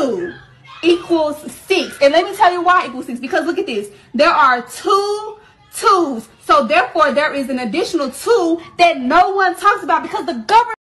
2 equals 6. And let me tell you why equals 6. Because look at this. There are 2 2's. So therefore, there is an additional 2 that no one talks about because the government